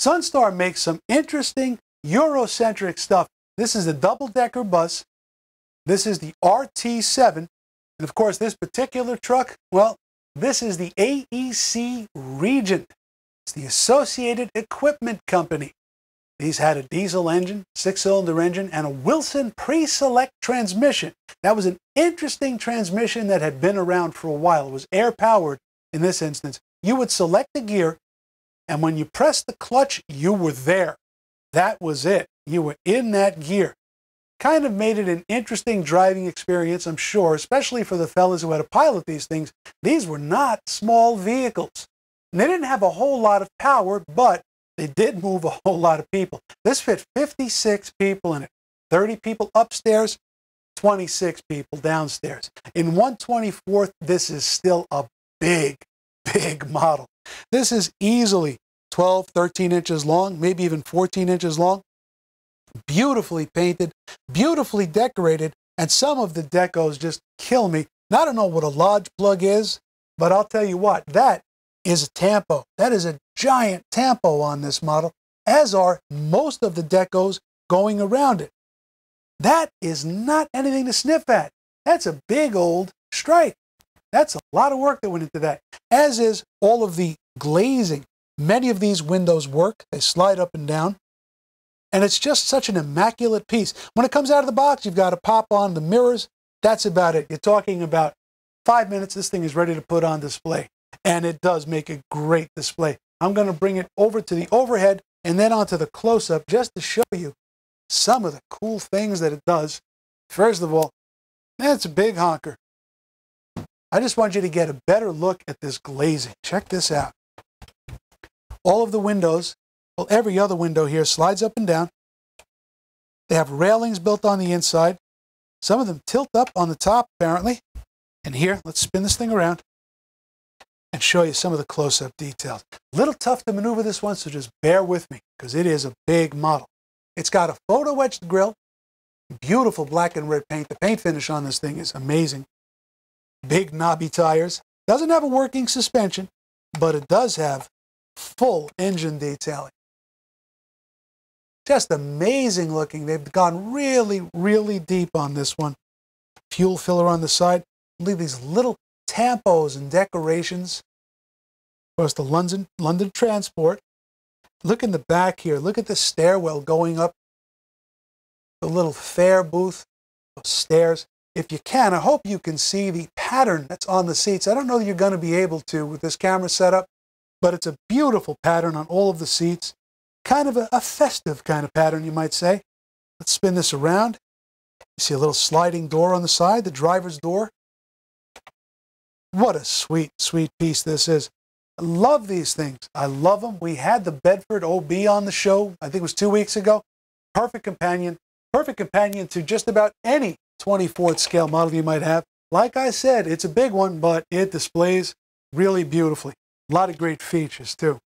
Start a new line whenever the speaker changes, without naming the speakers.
Sunstar makes some interesting Eurocentric stuff. This is a double-decker bus. This is the RT7. And of course, this particular truck, well, this is the AEC Regent. It's the Associated Equipment Company. These had a diesel engine, 6-cylinder engine, and a Wilson pre-select transmission. That was an interesting transmission that had been around for a while. It was air-powered in this instance. You would select the gear, and when you pressed the clutch, you were there. That was it. You were in that gear. Kind of made it an interesting driving experience, I'm sure, especially for the fellas who had to pilot these things. These were not small vehicles. And they didn't have a whole lot of power, but they did move a whole lot of people. This fit 56 people in it. 30 people upstairs, 26 people downstairs. In 1/24th, this is still a big, big model. This is easily 12, 13 inches long, maybe even 14 inches long. Beautifully painted, beautifully decorated, and some of the decos just kill me. Now, I don't know what a lodge plug is, but I'll tell you what, that is a tampo. That is a giant tampo on this model, as are most of the decos going around it. That is not anything to sniff at. That's a big old stripe. That's a lot of work that went into that, as is all of the glazing. Many of these windows work. They slide up and down. And it's just such an immaculate piece. When it comes out of the box, you've got to pop on the mirrors. That's about it. You're talking about 5 minutes. This thing is ready to put on display. And it does make a great display. I'm going to bring it over to the overhead and then onto the close-up just to show you some of the cool things that it does. First of all, it's a big honker. I just want you to get a better look at this glazing. Check this out. All of the windows, well, every other window here slides up and down. They have railings built on the inside. Some of them tilt up on the top, apparently. And here, let's spin this thing around and show you some of the close-up details. A little tough to maneuver this one, so just bear with me, because it is a big model. It's got a photo-etched grille, beautiful black and red paint. The paint finish on this thing is amazing. Big knobby tires. Doesn't have a working suspension, but it does have full engine detailing. Just amazing looking. They've gone really, really deep on this one. Fuel filler on the side. Leave these little tampos and decorations. Of course, the London Transport. Look in the back here. Look at the stairwell going up. The little fare booth. Those stairs. If you can, I hope you can see the pattern that's on the seats. I don't know that you're going to be able to with this camera setup, but it's a beautiful pattern on all of the seats. Kind of a festive kind of pattern, you might say. Let's spin this around. You see a little sliding door on the side, the driver's door. What a sweet, sweet piece this is. I love these things. I love them. We had the Bedford OB on the show, I think it was 2 weeks ago. Perfect companion to just about any 24th scale model you might have. Like I said, it's a big one, but it displays really beautifully. A lot of great features, too.